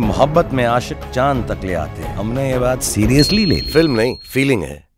मोहब्बत में आशिक चांद तक ले आते हैं। हमने ये बात सीरियसली ले ली। फिल्म नहीं, फीलिंग है।